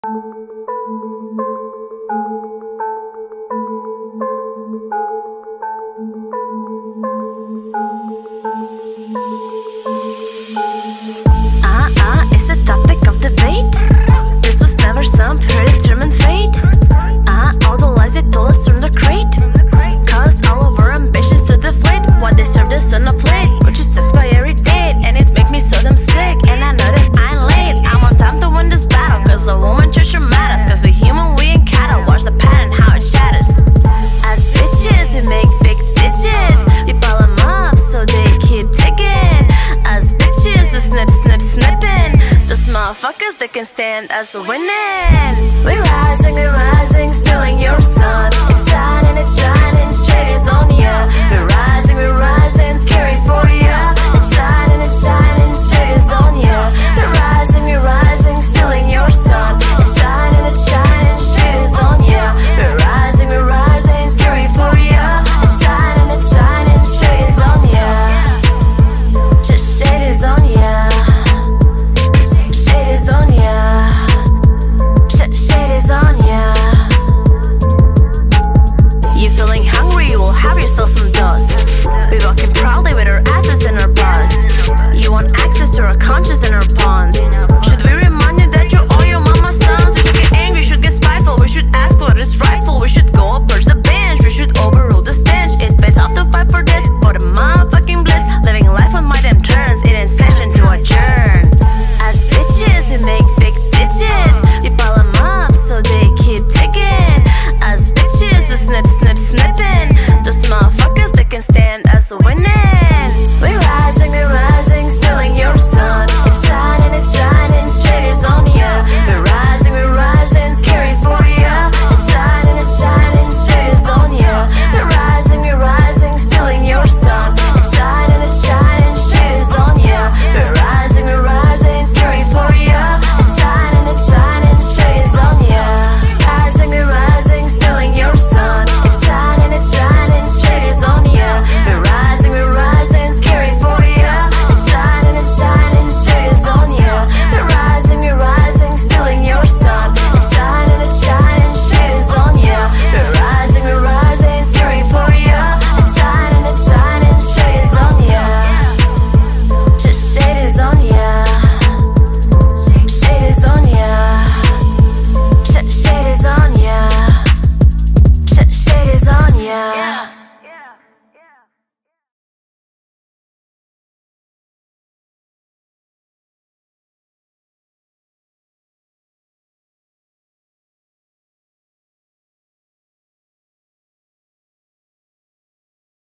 It's the topic of debate. This was never some predetermined fate. All the lies they told us from the crate caused all of our ambitions to deflate. What they served us on a plate, which is expiry date, and it make me so damn sick. And I know that I'm late. I'm on time to win this battle, cause a woman just should matters. Cause we human, we ain't cattle. Watch the pattern, how it shatters. As bitches, we make big digits. We pile them up so they keep digging. As bitches, we snip, snip, snippin. Those motherfuckers, they can stand as winnin. We're rising, stealing your sun. It's shining, straight is on ya. We're rising,